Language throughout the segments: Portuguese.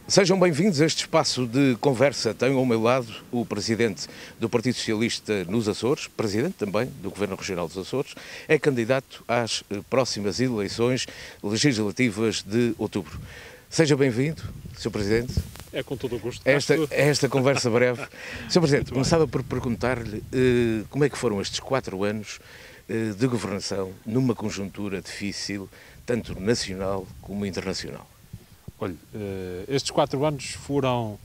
Sejam bem-vindos a este espaço de conversa. Tenho ao meu lado o Presidente do Partido Socialista nos Açores, Presidente também do Governo Regional dos Açores, é candidato às próximas eleições legislativas de outubro. Seja bem-vindo, Sr. Presidente. É com todo o gosto. Esta conversa breve. Sr. Presidente, começava por perguntar-lhe como é que foram estes 4 anos de governação numa conjuntura difícil, tanto nacional como internacional. Olha, estes 4 anos foram...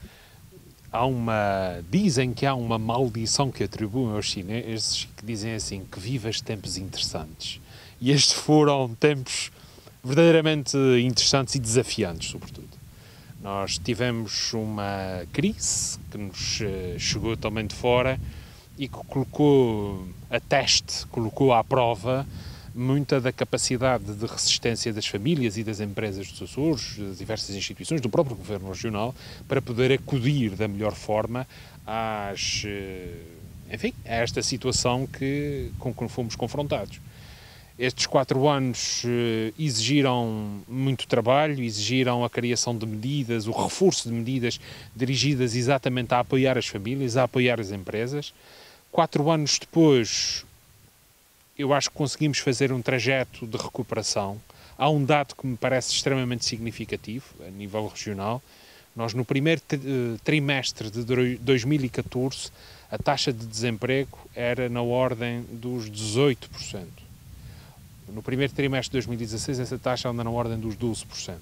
Dizem que há uma maldição que atribuem aos chineses que dizem assim, que viva os tempos interessantes. E estes foram tempos verdadeiramente interessantes e desafiantes, sobretudo. Nós tivemos uma crise que nos chegou também de fora e que colocou a teste, colocou à prova muita da capacidade de resistência das famílias e das empresas dos Açores, das diversas instituições, do próprio Governo Regional, para poder acudir da melhor forma a esta situação com que fomos confrontados. Estes 4 anos exigiram muito trabalho, exigiram a criação de medidas, o reforço de medidas dirigidas exatamente a apoiar as famílias, a apoiar as empresas. 4 anos depois, eu acho que conseguimos fazer um trajeto de recuperação. Há um dado que me parece extremamente significativo, a nível regional. Nós, no primeiro trimestre de 2014, a taxa de desemprego era na ordem dos 18%. No primeiro trimestre de 2016, essa taxa anda na ordem dos 12%.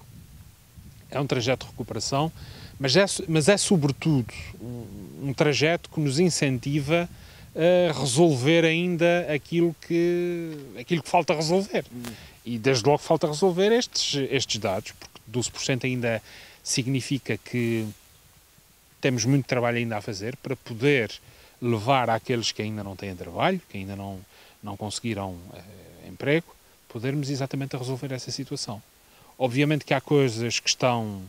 É um trajeto de recuperação, mas é sobretudo um trajeto que nos incentiva a resolver ainda aquilo que falta resolver. E desde logo falta resolver estes dados, porque 12% ainda significa que temos muito trabalho ainda a fazer para poder levar àqueles que ainda não têm trabalho, que ainda não conseguiram emprego, podermos exatamente resolver essa situação. Obviamente que há coisas que estão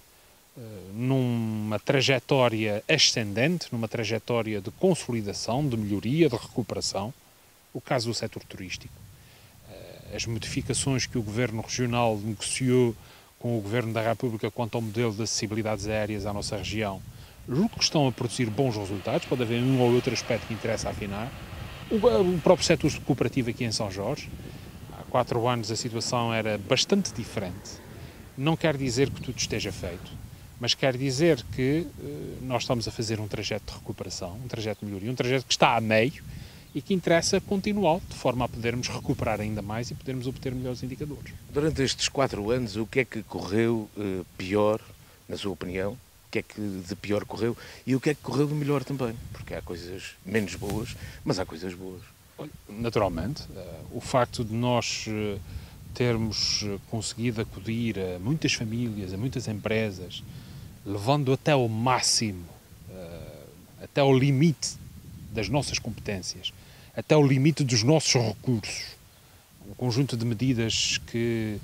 numa trajetória ascendente, numa trajetória de consolidação, de melhoria, de recuperação. O caso do setor turístico. As modificações que o Governo Regional negociou com o Governo da República quanto ao modelo de acessibilidades aéreas à nossa região, julgo que estão a produzir bons resultados, pode haver um ou outro aspecto que interessa afinar. O próprio setor cooperativo aqui em São Jorge, há 4 anos a situação era bastante diferente. Não quer dizer que tudo esteja feito, mas quer dizer que nós estamos a fazer um trajeto de recuperação, um trajeto de melhoria, um trajeto que está a meio e que interessa continuar, de forma a podermos recuperar ainda mais e podermos obter melhores indicadores. Durante estes 4 anos, o que é que correu pior, na sua opinião? O que é que de pior correu e o que é que correu de melhor também? Porque há coisas menos boas, mas há coisas boas. Naturalmente, o facto de nós termos conseguido acudir a muitas famílias, a muitas empresas, levando até ao máximo, até ao limite das nossas competências, até ao limite dos nossos recursos, um conjunto de medidas que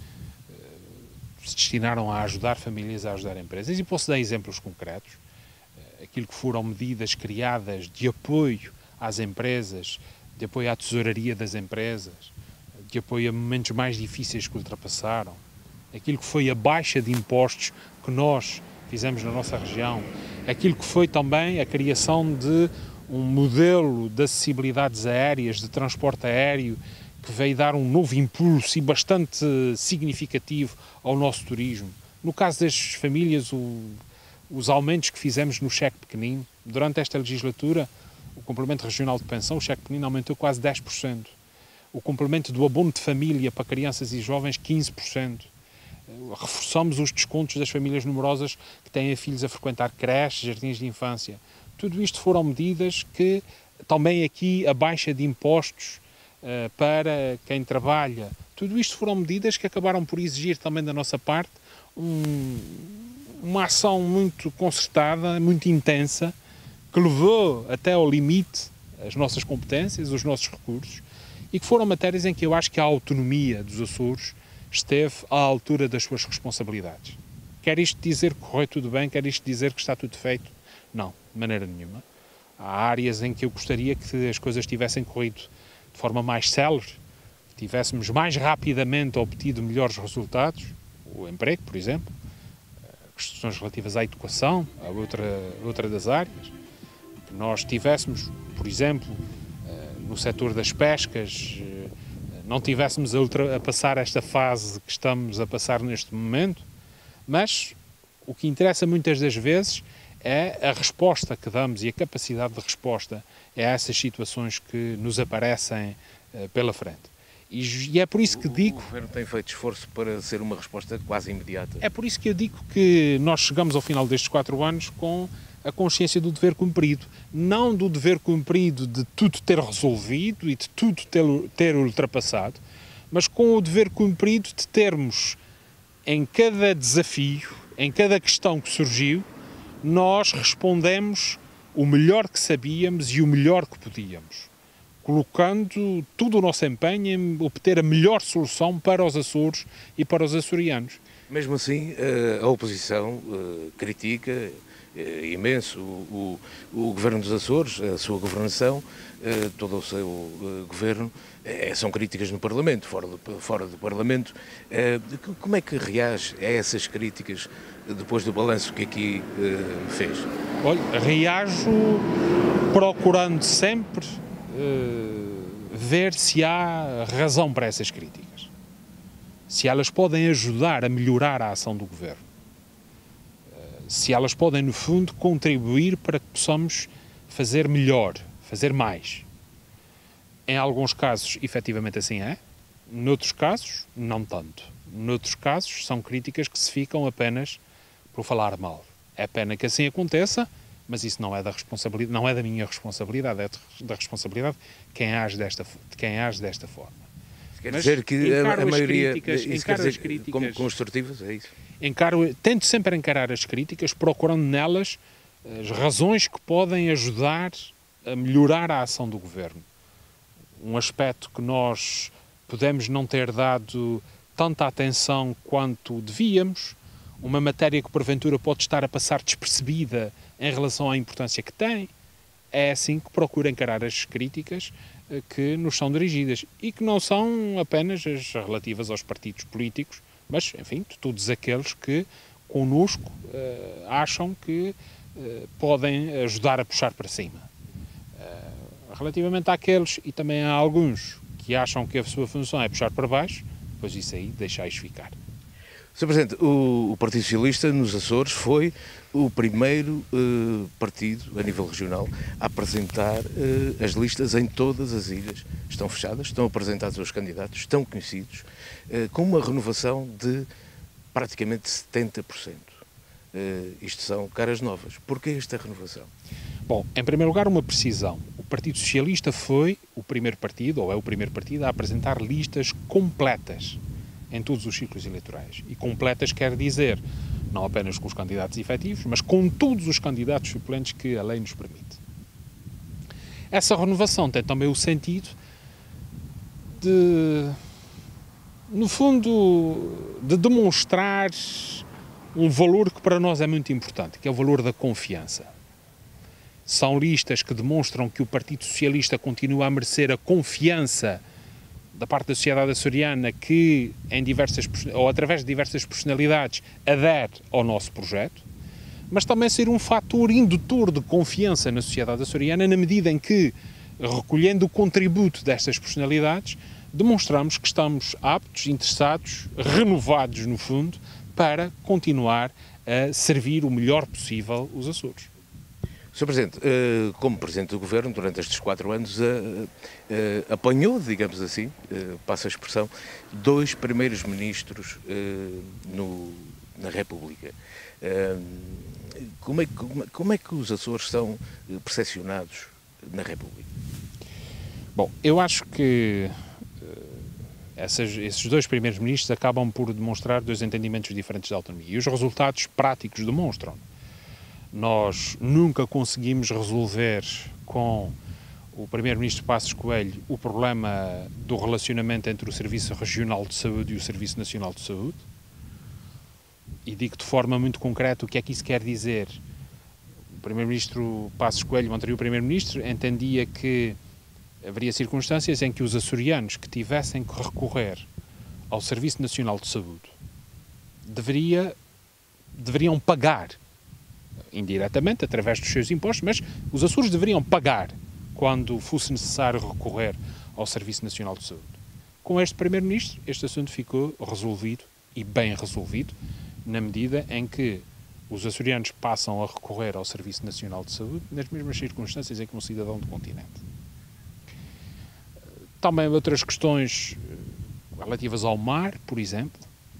se destinaram a ajudar famílias, a ajudar empresas. E posso dar exemplos concretos. Aquilo que foram medidas criadas de apoio às empresas, de apoio à tesouraria das empresas, de apoio a momentos mais difíceis que ultrapassaram, aquilo que foi a baixa de impostos que nós fizemos na nossa região, aquilo que foi também a criação de um modelo de acessibilidades aéreas, de transporte aéreo, que veio dar um novo impulso e bastante significativo ao nosso turismo. No caso das famílias, os aumentos que fizemos no cheque pequenino, durante esta legislatura, o complemento regional de pensão, o cheque pequenino aumentou quase 10%. O complemento do abono de família para crianças e jovens, 15%. Reforçamos os descontos das famílias numerosas que têm filhos a frequentar creches, jardins de infância. Tudo isto foram medidas que, também aqui, a baixa de impostos para quem trabalha, tudo isto foram medidas que acabaram por exigir também da nossa parte uma ação muito concertada, muito intensa, que levou até ao limite as nossas competências, os nossos recursos, e que foram matérias em que eu acho que a autonomia dos Açores esteve à altura das suas responsabilidades. Quer isto dizer que correu tudo bem? Quer isto dizer que está tudo feito? Não, de maneira nenhuma. Há áreas em que eu gostaria que as coisas tivessem corrido de forma mais célere, que tivéssemos mais rapidamente obtido melhores resultados, o emprego, por exemplo, questões relativas à educação, a outra das áreas, que nós tivéssemos, por exemplo, no setor das pescas, não tivéssemos a passar esta fase que estamos a passar neste momento, mas o que interessa muitas das vezes é a resposta que damos e a capacidade de resposta a essas situações que nos aparecem pela frente. E é por isso que digo... O Governo tem feito esforço para ser uma resposta quase imediata. É por isso que eu digo que nós chegamos ao final destes 4 anos com a consciência do dever cumprido. Não do dever cumprido de tudo ter resolvido e de tudo ter ultrapassado, mas com o dever cumprido de termos, em cada desafio, em cada questão que surgiu, nós respondemos o melhor que sabíamos e o melhor que podíamos, colocando todo o nosso empenho em obter a melhor solução para os Açores e para os açorianos. Mesmo assim, a oposição critica imenso o Governo dos Açores, a sua governação, todo o seu governo. São críticas no Parlamento, fora do Parlamento. Como é que reage a essas críticas depois do balanço que aqui fez? Olha, reajo procurando sempre ver se há razão para essas críticas, se elas podem ajudar a melhorar a ação do Governo, se elas podem, no fundo, contribuir para que possamos fazer melhor, fazer mais. Em alguns casos, efetivamente assim é. Noutros casos, não tanto. Noutros casos, são críticas que se ficam apenas por falar mal. É pena que assim aconteça, mas isso não é da minha responsabilidade, é da responsabilidade de quem age desta forma. Quer dizer que a maioria... Encaro as críticas como construtivas, é isso? Tento sempre encarar as críticas, procurando nelas as razões que podem ajudar a melhorar a ação do Governo. Um aspecto que nós podemos não ter dado tanta atenção quanto devíamos, uma matéria que porventura pode estar a passar despercebida em relação à importância que tem, é assim que procuro encarar as críticas que nos são dirigidas e que não são apenas as relativas aos partidos políticos, mas, enfim, de todos aqueles que connosco acham que podem ajudar a puxar para cima. Relativamente àqueles, e também há alguns que acham que a sua função é puxar para baixo, pois isso aí deixai-os ficar. Sr. Presidente, o Partido Socialista nos Açores foi o primeiro partido a nível regional a apresentar as listas em todas as ilhas. Estão fechadas, estão apresentados os candidatos, estão conhecidos, com uma renovação de praticamente 70%. Isto são caras novas. Porquê esta renovação? Bom, em primeiro lugar, uma precisão. O Partido Socialista foi o primeiro partido, ou é o primeiro partido, a apresentar listas completas em todos os ciclos eleitorais. E completas quer dizer, não apenas com os candidatos efetivos, mas com todos os candidatos suplentes que a lei nos permite. Essa renovação tem também o sentido de, no fundo, de demonstrar um valor que para nós é muito importante, que é o valor da confiança. São listas que demonstram que o Partido Socialista continua a merecer a confiança da parte da sociedade açoriana que, através de diversas personalidades, adere ao nosso projeto, mas também ser um fator indutor de confiança na sociedade açoriana, na medida em que, recolhendo o contributo destas personalidades, demonstramos que estamos aptos, interessados, renovados, no fundo, para continuar a servir o melhor possível os Açores. Sr. Presidente, como Presidente do Governo, durante estes 4 anos, apanhou, digamos assim, passa a expressão, 2 primeiros ministros na República. Como é que os Açores são percepcionados na República? Bom, eu acho que esses 2 primeiros ministros acabam por demonstrar 2 entendimentos diferentes da autonomia. E os resultados práticos demonstram. Nós nunca conseguimos resolver com o Primeiro-Ministro Passos Coelho o problema do relacionamento entre o Serviço Regional de Saúde e o Serviço Nacional de Saúde. E digo de forma muito concreta o que é que isso quer dizer. O Primeiro-Ministro Passos Coelho, o anterior Primeiro-Ministro, entendia que haveria circunstâncias em que os açorianos que tivessem que recorrer ao Serviço Nacional de Saúde deveria deveriam pagar, indiretamente, através dos seus impostos, mas os Açores deveriam pagar quando fosse necessário recorrer ao Serviço Nacional de Saúde. Com este Primeiro-Ministro, este assunto ficou resolvido, e bem resolvido, na medida em que os açorianos passam a recorrer ao Serviço Nacional de Saúde nas mesmas circunstâncias em que um cidadão do continente. Também outras questões relativas ao mar, por exemplo.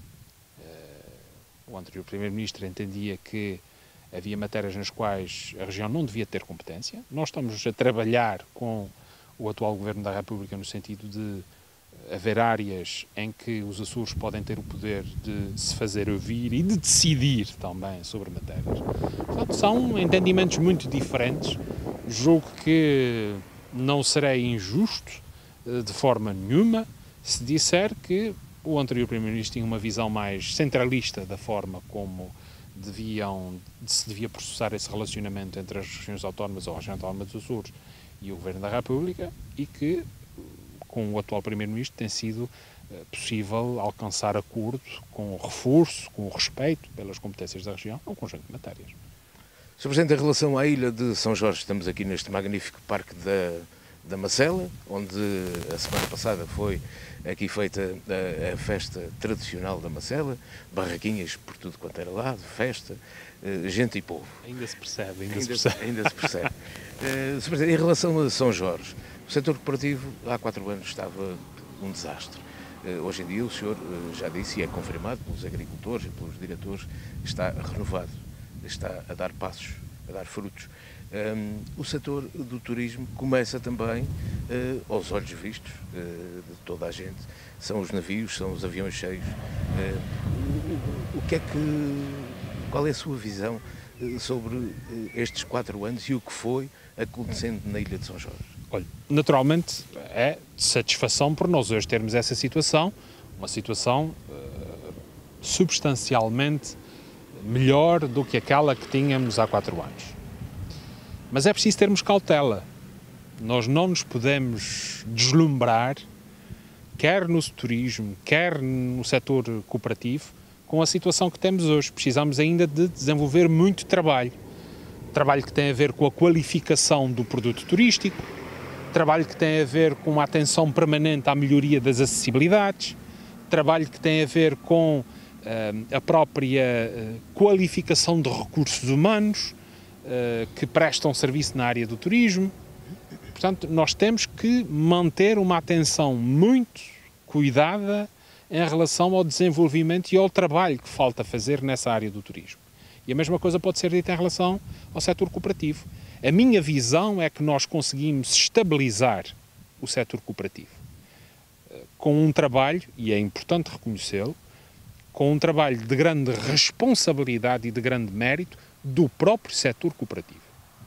O anterior Primeiro-Ministro entendia que havia matérias nas quais a região não devia ter competência. Nós estamos a trabalhar com o atual Governo da República no sentido de haver áreas em que os Açores podem ter o poder de se fazer ouvir e de decidir também sobre matérias. Portanto, são entendimentos muito diferentes. Julgo que não serei injusto de forma nenhuma se disser que o anterior Primeiro-Ministro tinha uma visão mais centralista da forma como se devia processar esse relacionamento entre as regiões autónomas ou a região autónoma dos Açores e o Governo da República, e que com o atual Primeiro-Ministro tem sido possível alcançar acordo com o reforço, com o respeito pelas competências da região, num conjunto de matérias. Sr. Presidente, em relação à ilha de São Jorge, estamos aqui neste magnífico Parque da Macela, onde a semana passada foi aqui feita a festa tradicional da Macela, barraquinhas por tudo quanto era lado, festa, gente e povo. Ainda se percebe, Ainda se percebe. Sr. Presidente, em relação a São Jorge, o setor corporativo há 4 anos estava um desastre. Hoje em dia o senhor já disse, e é confirmado pelos agricultores e pelos diretores, está renovado, está a dar passos, a dar frutos. O setor do turismo começa também, aos olhos vistos de toda a gente, são os navios, são os aviões cheios. Qual é a sua visão sobre estes 4 anos e o que foi acontecendo na Ilha de São Jorge? Olha, naturalmente é de satisfação por nós hoje termos essa situação, uma situação substancialmente melhor do que aquela que tínhamos há 4 anos. Mas é preciso termos cautela. Nós não nos podemos deslumbrar, quer no turismo, quer no setor cooperativo, com a situação que temos hoje. Precisamos ainda de desenvolver muito trabalho. Trabalho que tem a ver com a qualificação do produto turístico, trabalho que tem a ver com uma atenção permanente à melhoria das acessibilidades, trabalho que tem a ver com a própria qualificação de recursos humanos que prestam serviço na área do turismo. Portanto, nós temos que manter uma atenção muito cuidada em relação ao desenvolvimento e ao trabalho que falta fazer nessa área do turismo. E a mesma coisa pode ser dita em relação ao setor cooperativo. A minha visão é que nós conseguimos estabilizar o setor cooperativo com um trabalho, e é importante reconhecê-lo, com um trabalho de grande responsabilidade e de grande mérito do próprio setor cooperativo,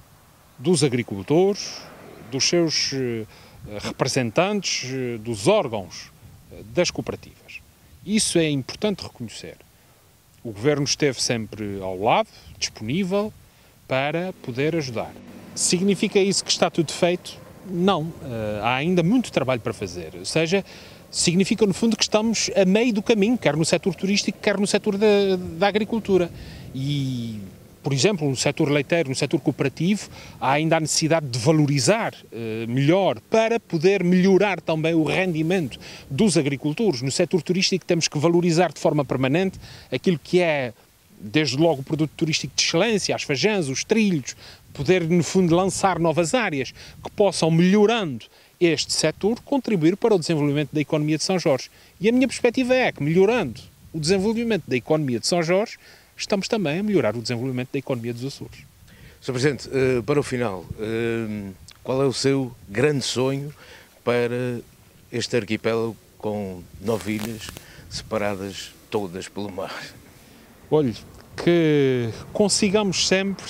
dos agricultores, dos seus representantes, dos órgãos das cooperativas. Isso é importante reconhecer. O Governo esteve sempre ao lado, disponível, para poder ajudar. Significa isso que está tudo feito? Não. Há ainda muito trabalho para fazer. Ou seja, significa, no fundo, que estamos a meio do caminho, quer no setor turístico, quer no setor da agricultura. E, por exemplo, no setor leiteiro, no setor cooperativo, há ainda a necessidade de valorizar melhor para poder melhorar também o rendimento dos agricultores. No setor turístico temos que valorizar de forma permanente aquilo que é, desde logo, o produto turístico de excelência, as fajãs, os trilhos, poder, no fundo, lançar novas áreas que possam, melhorando este setor, contribuir para o desenvolvimento da economia de São Jorge. E a minha perspectiva é que, melhorando o desenvolvimento da economia de São Jorge, estamos também a melhorar o desenvolvimento da economia dos Açores. Sr. Presidente, para o final, qual é o seu grande sonho para este arquipélago com 9 ilhas separadas todas pelo mar? Olhe, que consigamos sempre,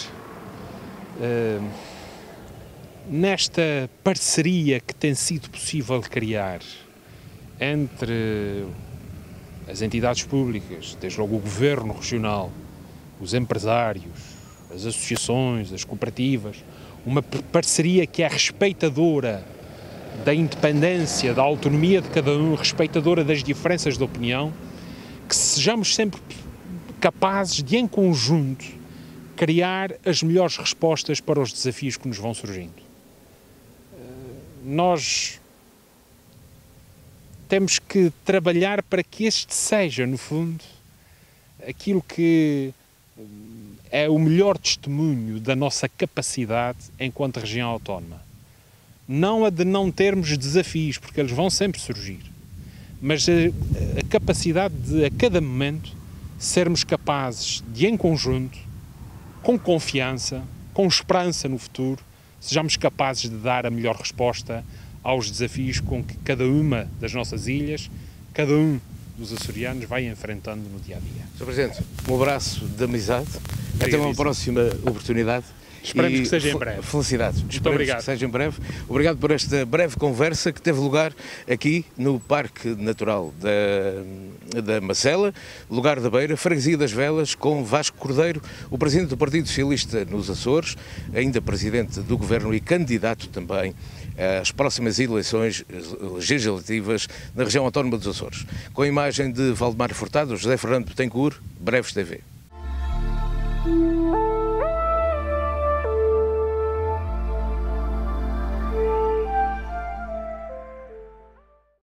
nesta parceria que tem sido possível criar entre as entidades públicas, desde logo o Governo Regional, os empresários, as associações, as cooperativas, uma parceria que é respeitadora da independência, da autonomia de cada um, respeitadora das diferenças de opinião, que sejamos sempre capazes de, em conjunto, criar as melhores respostas para os desafios que nos vão surgindo. Nós temos que trabalhar para que este seja, no fundo, aquilo que é o melhor testemunho da nossa capacidade enquanto região autónoma. Não a de não termos desafios, porque eles vão sempre surgir, mas a capacidade de, a cada momento, sermos capazes de, em conjunto, com confiança, com esperança no futuro, sejamos capazes de dar a melhor resposta aos desafios com que cada uma das nossas ilhas, cada um dos açorianos vai enfrentando no dia-a-dia. Sr. Presidente, um abraço de amizade. Até uma próxima oportunidade. Esperamos que seja em breve. Felicidades. Muito obrigado. Que seja em breve. Obrigado por esta breve conversa que teve lugar aqui no Parque Natural da Macela, lugar da Beira, Freguesia das Velas, com Vasco Cordeiro, o Presidente do Partido Socialista nos Açores, ainda Presidente do Governo e candidato também às próximas eleições legislativas na região autónoma dos Açores. Com a imagem de Valdemar Furtado, José Fernando Betancourt, Breves TV.